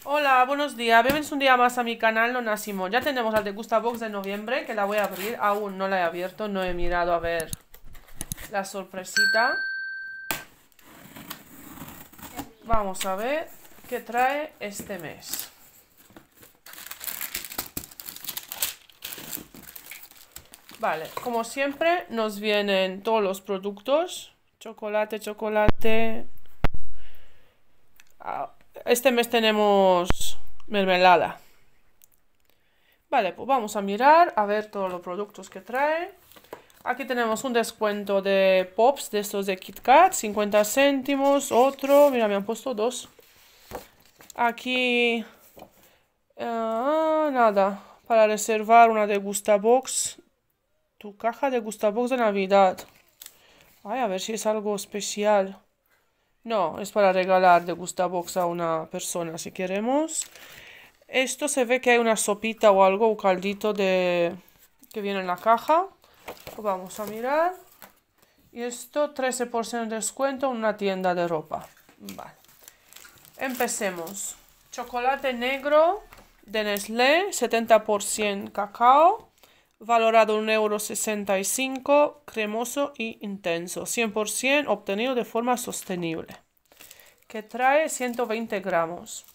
Hola, buenos días. Bienvenidos un día más a mi canal Nona Simón. Ya tenemos la Degustabox de noviembre, que la voy a abrir. Aún no la he abierto, no he mirado a ver la sorpresita. Vamos a ver qué trae este mes. Vale, como siempre nos vienen todos los productos. Chocolate, chocolate. Este mes tenemos mermelada. Vale, pues vamos a mirar a ver todos los productos que trae. Aquí tenemos un descuento de Pops, de estos de Kit Kat, 50 céntimos, otro, mira, me han puesto dos. Aquí, nada, para reservar una Degustabox, tu caja de Degustabox de Navidad. Ay, a ver si es algo especial. No, es para regalar Degustabox a una persona si queremos. Esto se ve que hay una sopita o algo, un caldito que viene en la caja. Vamos a mirar. Y esto 13% de descuento en una tienda de ropa. Vale. Empecemos. Chocolate negro de Nestlé, 70% cacao. Valorado 1,65 €, cremoso y intenso. 100% obtenido de forma sostenible. Que trae 120 gramos.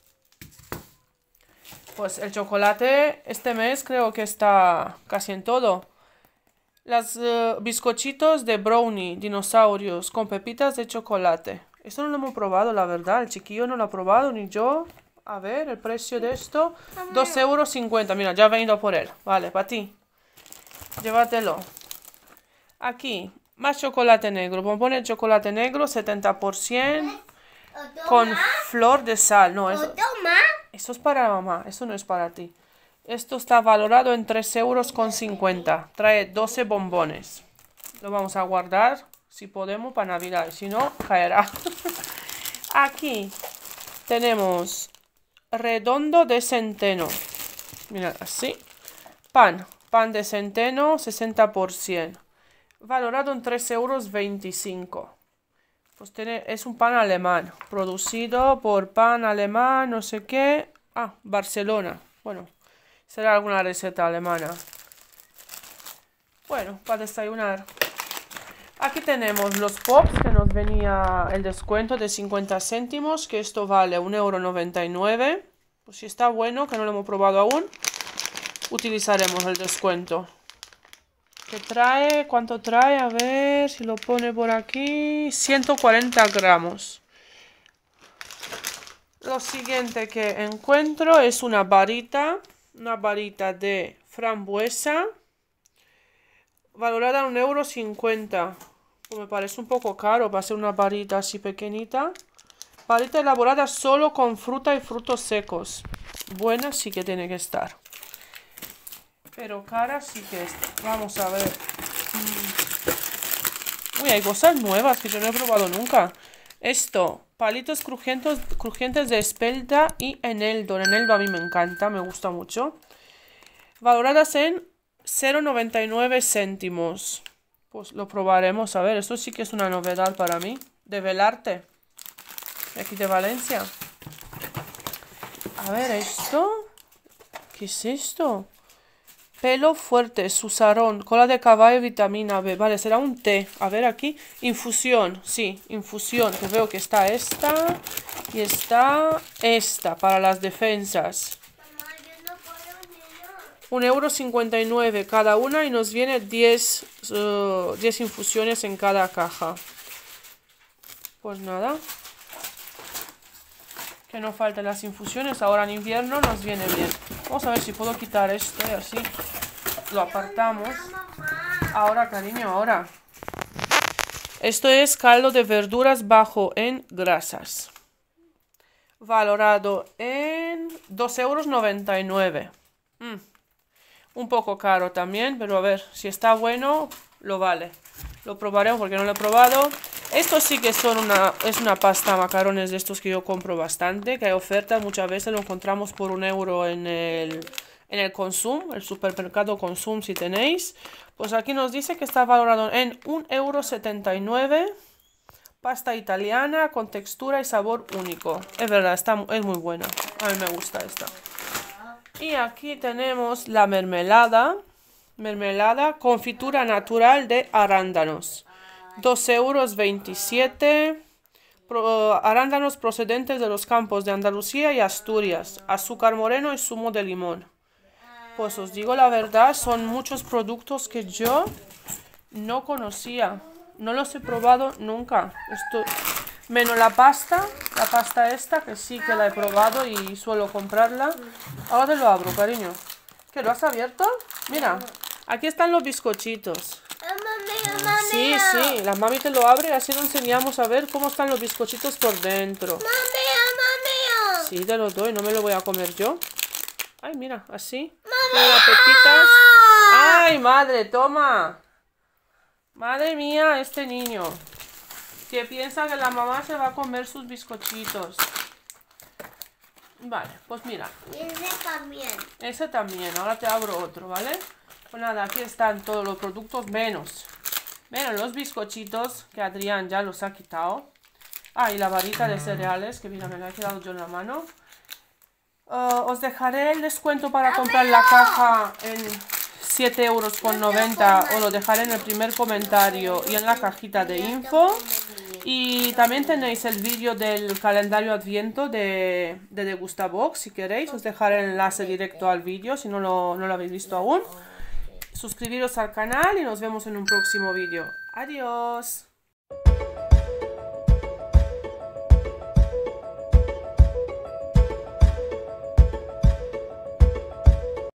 Pues el chocolate este mes creo que está casi en todo. Los bizcochitos de brownie, dinosaurios, con pepitas de chocolate. Esto no lo hemos probado, la verdad. El chiquillo no lo ha probado, ni yo. A ver, el precio de esto. 2,50 €. Mira, ya he venido por él. Vale, para ti. Llévatelo. Aquí, más chocolate negro. Bombón de chocolate negro, 70%. Con flor de sal. No, eso es para mamá. Eso no es para ti. Esto está valorado en 3,50 €. Trae 12 bombones. Lo vamos a guardar, si podemos, para Navidad. Si no, caerá. Aquí tenemos redondo de centeno. Mirad, así. Pan de centeno, 60%. Valorado en 3,25 €. Pues es un pan alemán. Producido por pan alemán, no sé qué. Barcelona. Bueno. Será alguna receta alemana. Bueno, para desayunar. Aquí tenemos los Pops, que nos venía el descuento de 50 céntimos, que esto vale 1,99 €. Pues si está bueno, que no lo hemos probado aún, utilizaremos el descuento. ¿Qué trae? ¿Cuánto trae? A ver si lo pone por aquí. 140 gramos. Lo siguiente que encuentro es una varita. Una varita de frambuesa. Valorada en 1,50 €. Pues me parece un poco caro para ser una varita así pequeñita. Varita elaborada solo con fruta y frutos secos. Buena sí que tiene que estar. Pero cara sí que está. Vamos a ver. Uy, hay cosas nuevas que yo no he probado nunca. Esto, palitos crujientes de espelta y eneldo. El eneldo a mí me encanta, me gusta mucho. Valoradas en 0,99 céntimos. Pues lo probaremos. A ver, esto sí que es una novedad para mí. De Velarte. De aquí de Valencia. A ver, ¿esto? ¿Qué es esto? Pelo fuerte, susarón, cola de caballo, vitamina B. Vale, será un té. A ver aquí. Infusión, sí, infusión. Que veo que está esta y está esta para las defensas. 1,59 € cada una y nos viene 10 infusiones en cada caja. Pues nada. Que no falten las infusiones. Ahora en invierno nos viene bien. Vamos a ver si puedo quitar esto y así lo apartamos. Ahora, cariño, ahora. Esto es caldo de verduras bajo en grasas. Valorado en 2,99 €. Un poco caro también, pero a ver, si está bueno, lo vale. Lo probaremos porque no lo he probado. Estos sí que es una pasta macarrones de estos que yo compro bastante, que hay ofertas, muchas veces lo encontramos por 1 € en el Consum, el supermercado Consum si tenéis. Pues aquí nos dice que está valorado en 1,79 € Pasta italiana con textura y sabor único. Es verdad, es muy buena. A mí me gusta esta. Y aquí tenemos la mermelada. Mermelada, confitura natural de arándanos. 2,27 €. Arándanos procedentes de los campos de Andalucía y Asturias. Azúcar moreno y zumo de limón. Pues os digo la verdad, son muchos productos que yo no conocía. No los he probado nunca. Menos la pasta esta, que sí que la he probado y suelo comprarla. Ahora te lo abro, cariño. ¿Qué, lo has abierto? Mira, aquí están los bizcochitos. Sí, sí, la mami te lo abre y así lo enseñamos a ver cómo están los bizcochitos por dentro. Sí, te lo doy, no me lo voy a comer yo. Ay, mira, así. Tiene las pepitas. Ay, madre, toma. Madre mía, este niño. Que piensa que la mamá se va a comer sus bizcochitos. Vale, pues mira. Y ese también. Ese también, ahora te abro otro, ¿vale? Pues nada, aquí están todos los productos menos los bizcochitos, que Adrián ya los ha quitado. Ah, y la varita de cereales, que mira, me la he quedado yo en la mano. Os dejaré el descuento para comprar la caja en 7,90 €. Os lo dejaré en el primer comentario y en la cajita de info. Y también tenéis el vídeo del calendario adviento de Degustabox, si queréis. Os dejaré el enlace directo al vídeo si no lo habéis visto aún. Suscribiros al canal y nos vemos en un próximo vídeo. Adiós.